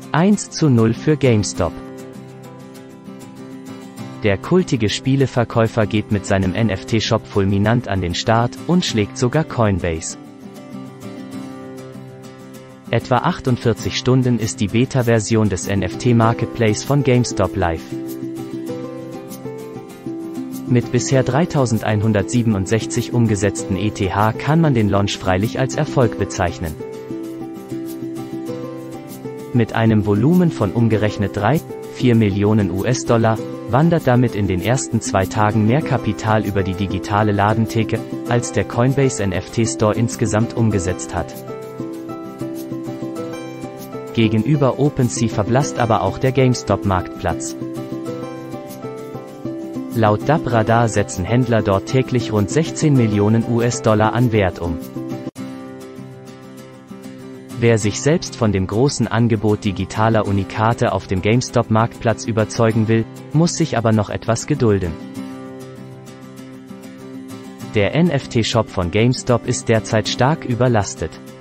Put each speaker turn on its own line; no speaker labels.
1:0 für GameStop. Der kultige Spieleverkäufer geht mit seinem NFT-Shop fulminant an den Start und schlägt sogar Coinbase. Etwa 48 Stunden ist die Beta-Version des NFT-Marketplace von GameStop live. Mit bisher 3167 umgesetzten ETH kann man den Launch freilich als Erfolg bezeichnen. Mit einem Volumen von umgerechnet 3,4 Millionen US-Dollar wandert damit in den ersten 2 Tagen mehr Kapital über die digitale Ladentheke, als der Coinbase NFT Store insgesamt umgesetzt hat. Gegenüber OpenSea verblasst aber auch der GameStop-Marktplatz. Laut DAP-Radar setzen Händler dort täglich rund 16 Millionen US-Dollar an Wert um. Wer sich selbst von dem großen Angebot digitaler Unikate auf dem GameStop-Marktplatz überzeugen will, muss sich aber noch etwas gedulden. Der NFT-Shop von GameStop ist derzeit stark überlastet.